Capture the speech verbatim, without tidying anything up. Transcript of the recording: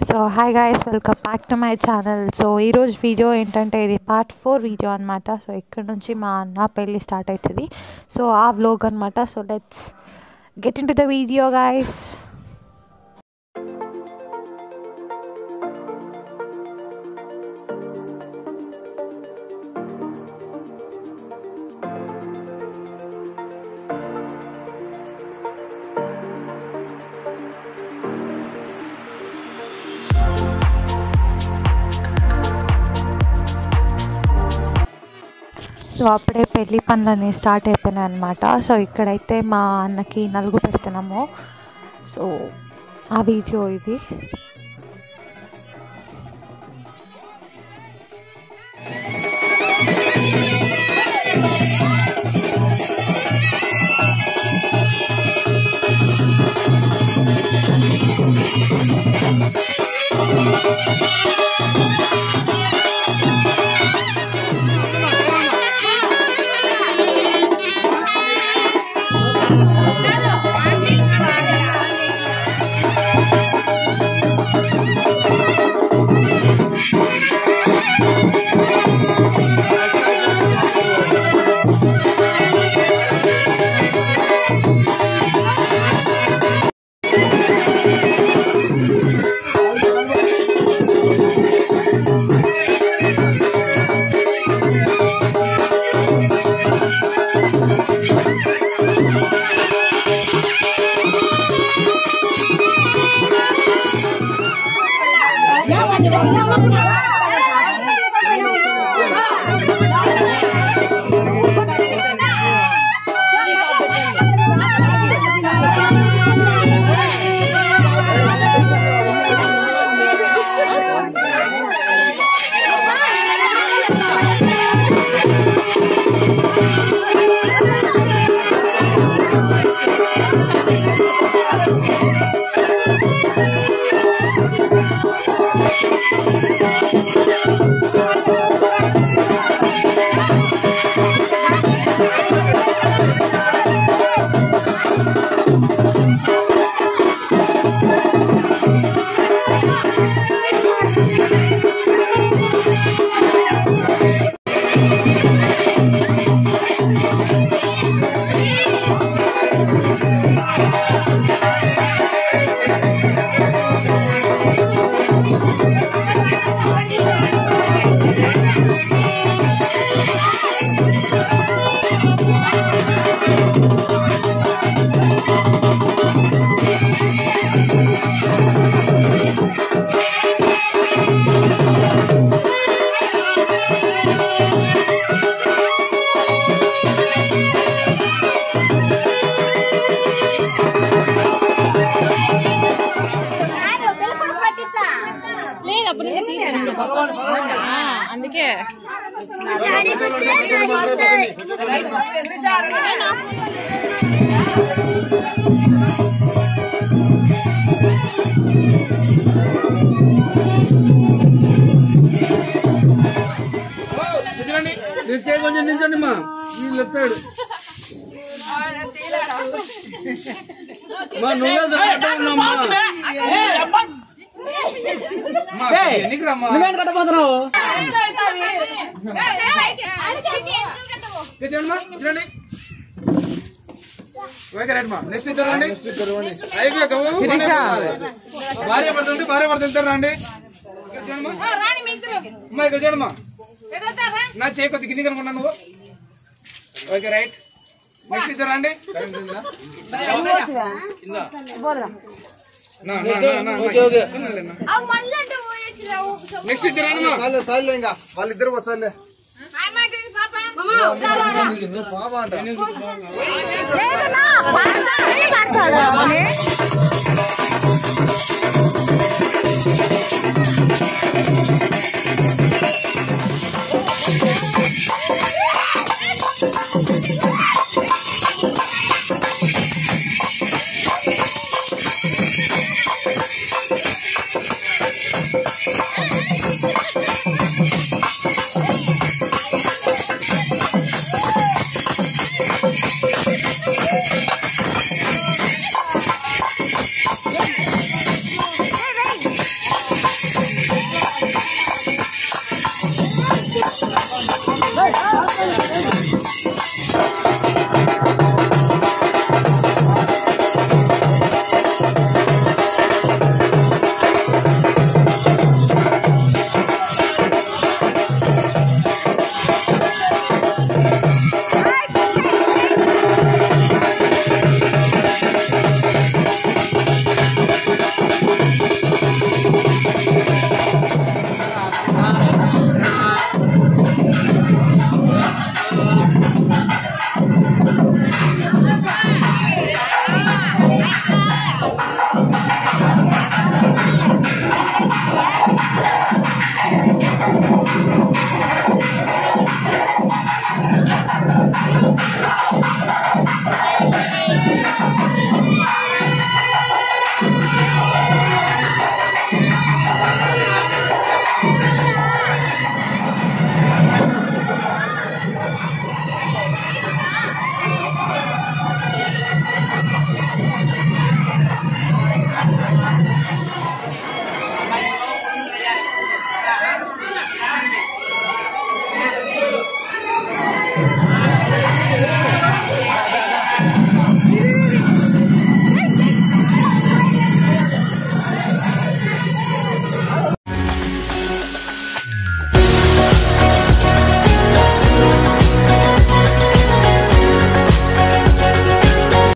So hi guys, welcome back to my channel. So ఈరోజు video ఏంటంటే ఇది part four video అనమాట. So ఇక్కడ నుంచి మా అన్న పెళ్ళి స్టార్ట్ అవుతుంది. సో ఆ వ్లాగ్ అనమాట. So let's get into the video guys. So అప్పుడే పెళ్ళి పనులన్నీ స్టార్ట్ అయిపోయినాయి అనమాట. సో ఇక్కడైతే మా అన్నకి నలుగు పెడుతున్నాము. సో ఆ వీడియో ఇది. అందుకే కొంచెం నించండి మా లెఫ్ట్ సైడ్ మా నువ్వే కట్టబోతున్నావు. భార్య పడుతుంది భార్య పడుతు వెళ్తారు రండి. అమ్మా ఇక్కడ చూడమ్మా, నా చేయి కొద్ది కింది కనుకున్నా నువ్వు. Okay right. నెక్స్ట్ ఇద్దరు రండి. నెక్స్ట్ ఇద్దరు రండి. వాళ్ళిద్దరు వస్తారులే.